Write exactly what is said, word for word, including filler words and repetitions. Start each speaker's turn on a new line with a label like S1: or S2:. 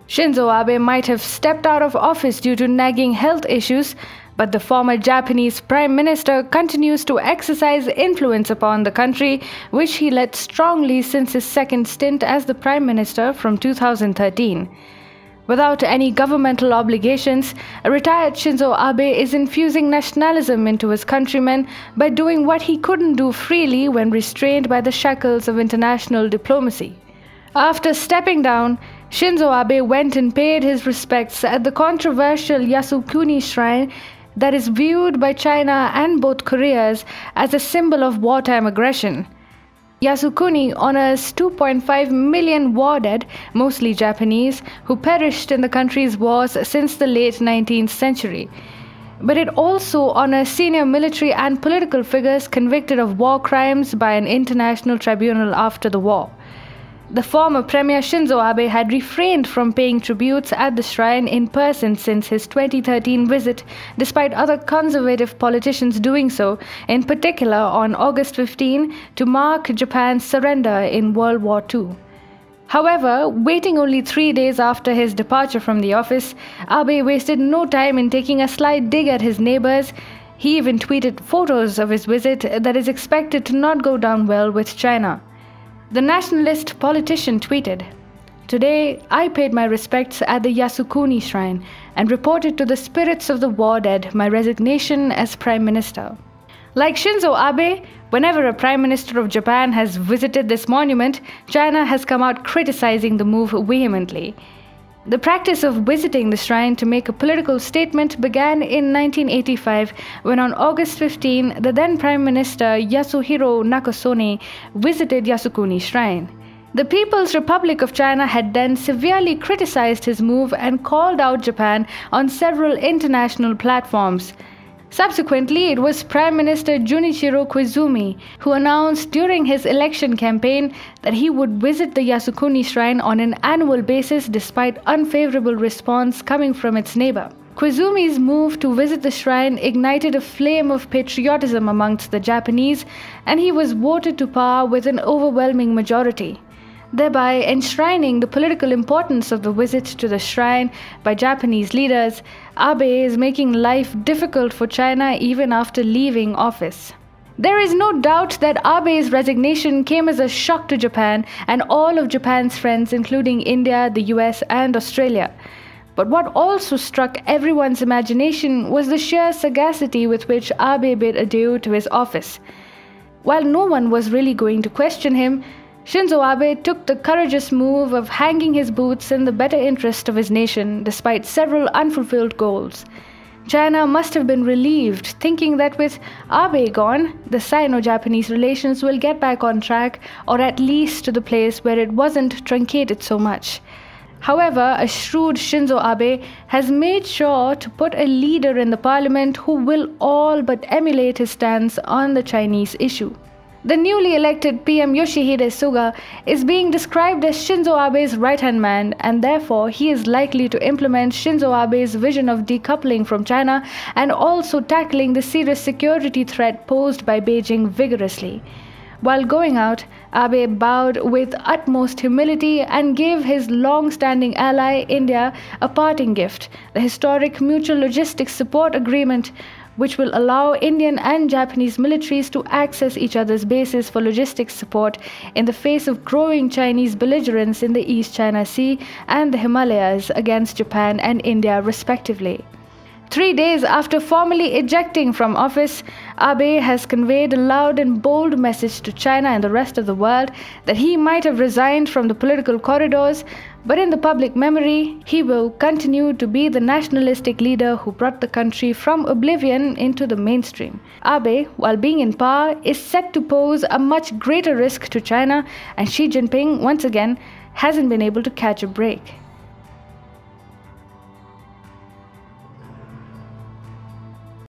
S1: Shinzo Abe might have stepped out of office due to nagging health issues, but the former Japanese Prime Minister continues to exercise influence upon the country, which he led strongly since his second stint as the Prime Minister from two thousand thirteen. Without any governmental obligations, a retired Shinzo Abe is infusing nationalism into his countrymen by doing what he couldn't do freely when restrained by the shackles of international diplomacy. After stepping down, Shinzo Abe went and paid his respects at the controversial Yasukuni Shrine that is viewed by China and both Koreas as a symbol of wartime aggression. Yasukuni honors two point five million war dead, mostly Japanese, who perished in the country's wars since the late nineteenth century. But it also honors senior military and political figures convicted of war crimes by an international tribunal after the war. The former Premier Shinzo Abe had refrained from paying tributes at the shrine in person since his twenty thirteen visit, despite other conservative politicians doing so, in particular on August fifteenth to mark Japan's surrender in World War Two. However, waiting only three days after his departure from the office, Abe wasted no time in taking a slight dig at his neighbors. He even tweeted photos of his visit that is expected to not go down well with China. The nationalist politician tweeted, "Today, I paid my respects at the Yasukuni Shrine and reported to the spirits of the war dead my resignation as Prime Minister." Like Shinzo Abe, whenever a Prime Minister of Japan has visited this monument, China has come out criticizing the move vehemently. The practice of visiting the shrine to make a political statement began in nineteen eighty-five when on August fifteenth, the then Prime Minister Yasuhiro Nakasone visited Yasukuni Shrine. The People's Republic of China had then severely criticized his move and called out Japan on several international platforms. Subsequently, it was Prime Minister Junichiro Koizumi who announced during his election campaign that he would visit the Yasukuni Shrine on an annual basis despite unfavorable response coming from its neighbor. Koizumi's move to visit the shrine ignited a flame of patriotism amongst the Japanese, and he was voted to power with an overwhelming majority, thereby enshrining the political importance of the visit to the shrine by Japanese leaders. Abe is making life difficult for China even after leaving office. There is no doubt that Abe's resignation came as a shock to Japan and all of Japan's friends, including India, the U S, and Australia. But what also struck everyone's imagination was the sheer sagacity with which Abe bid adieu to his office. While no one was really going to question him, Shinzo Abe took the courageous move of hanging his boots in the better interest of his nation, despite several unfulfilled goals. China must have been relieved, thinking that with Abe gone, the Sino-Japanese relations will get back on track, or at least to the place where it wasn't truncated so much. However, a shrewd Shinzo Abe has made sure to put a leader in the parliament who will all but emulate his stance on the Chinese issue. The newly elected P M Yoshihide Suga is being described as Shinzo Abe's right-hand man, and therefore he is likely to implement Shinzo Abe's vision of decoupling from China and also tackling the serious security threat posed by Beijing vigorously. While going out, Abe bowed with utmost humility and gave his long-standing ally India a parting gift, the historic Mutual Logistics Support Agreement, which will allow Indian and Japanese militaries to access each other's bases for logistics support in the face of growing Chinese belligerence in the East China Sea and the Himalayas against Japan and India respectively. Three days after formally ejecting from office, Abe has conveyed a loud and bold message to China and the rest of the world that he might have resigned from the political corridors, but in the public memory, he will continue to be the nationalistic leader who brought the country from oblivion into the mainstream. Abe, while being in power, is set to pose a much greater risk to China, and Xi Jinping, once again, hasn't been able to catch a break.